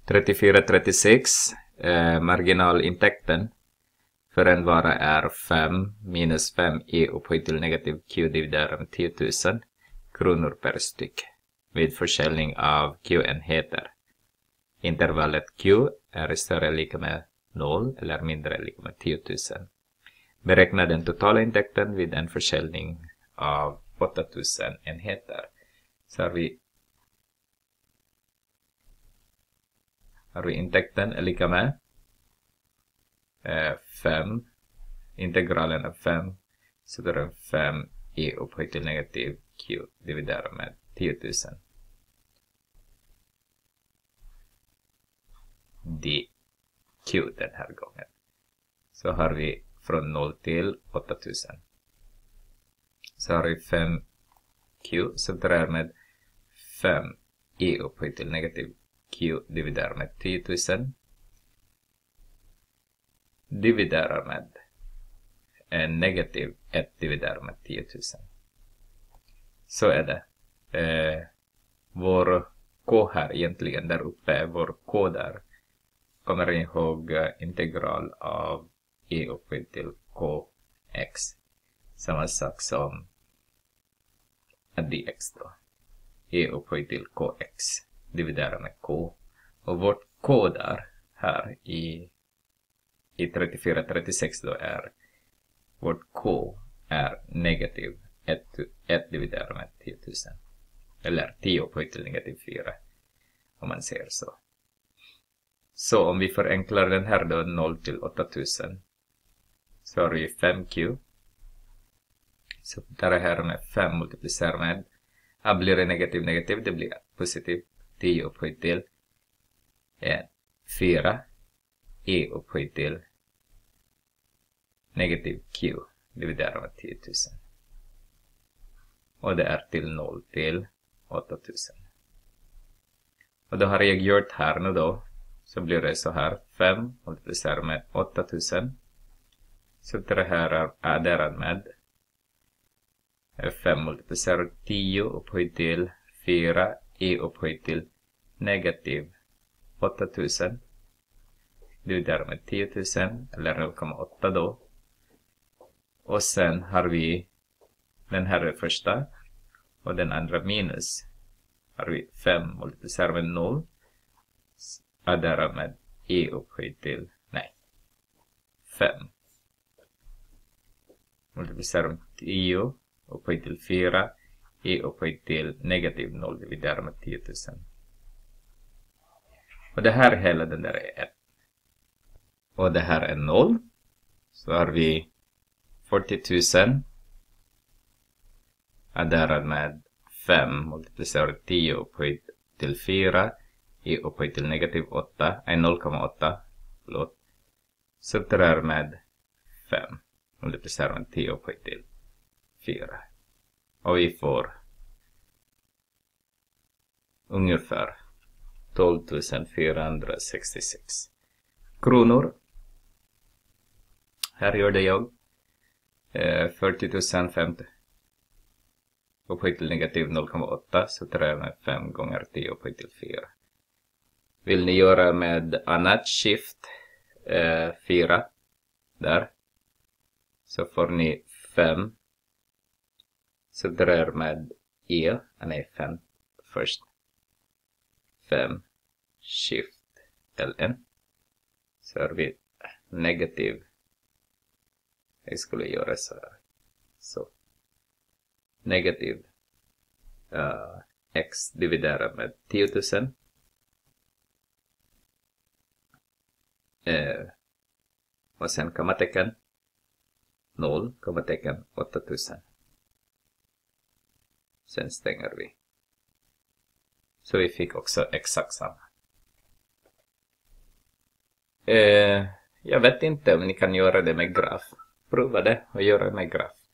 3436, marginalintäkten för en vara är 5 minus 5e upphöjt till negativ q dividerat med 10 000 kronor per styck vid försäljning av q-enheter. Intervallet q är större eller lika med 0 eller mindre eller lika med 10 000. Beräkna den totala intäkten vid en försäljning av 8000 enheter. Så har vi intäkten är lika med 5, integralen är 5, så då är det 5 e upphöjt till negativ q dividerat med 10 000 dq den här gången. Så har vi från 0 till 8000. Så har vi 5q som drar med 5 e upphöjt till negativ q dividerat med 10 000 dividerat med en negativ 1 dividerat med 10 000. Så är det. Vår k här egentligen där uppe, vår k där. Kommer ni ihåg integral av e upphöjt till kx. Samma sak som dx då. E upphöjt till kx dividerat med k. Och vårt k där här i 3436 då är vårt k är negativ 1 dividerat med 10 000. Eller 10 upphöjt till negativ 4 om man säger så. Så om vi förenklar den här då 0 till 8000 så har vi 5q. Så där här med 5 multiplicerar med blir det negativ, det blir positiv 10 upphöjt till 4 e upphöjt till negativ q dividerat med 10 000. Och det är till 0 till 8000. Och då har jag gjort här nu då. Så blir det så här 5 multiplicerar med 8000. Så det här är adderat med 5 multiplicerar 10 upphöjt till 4 e upphöjt till negativ 8000. Dividerat med 10 000 eller 0,8 då. Och sen har vi den här första och den andra minus. Har vi 5 multiplicerar med 0. Adderar med e upphöjt till 5. Multiplicerar med 10 upphöjt till 4. E upphöjt till negativ 0 dividerat med 10 000. Och det här hela den där är 1. Och det här är 0. Så har vi 40 000. Adderat med 5 multiplicerar 10 upphöjt till 4. E upphöjt till negativ 8. 0,8. Förlåt. Subtraherar med 5. Multiplicerar med 10 upphöjt till 4. Och vi får ungefär 12 466 kronor. Här gjorde jag 40 050 upphöjt till negativ 0,8. Subtraherar med 5 gånger 10 upphöjt till 4. Vill ni göra med annat skift 4 där, så får ni 5 subtraherar med 5 först. 5 shift ln. Så har vi negativ. Jag skulle göra så här. Så. Negativ x dividerat med 10 000. Och sen kommatecken 0, kommatecken 8000. Sen stänger vi. Så vi fick också exakt samma. Jag vet inte om ni kan göra det med graf. Prova det och göra det med graf.